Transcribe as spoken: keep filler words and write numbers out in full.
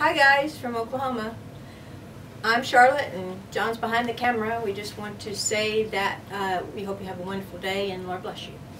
Hi guys from Oklahoma. I'm Charlotte and John's behind the camera. We just want to say that uh, we hope you have a wonderful day and Lord bless you.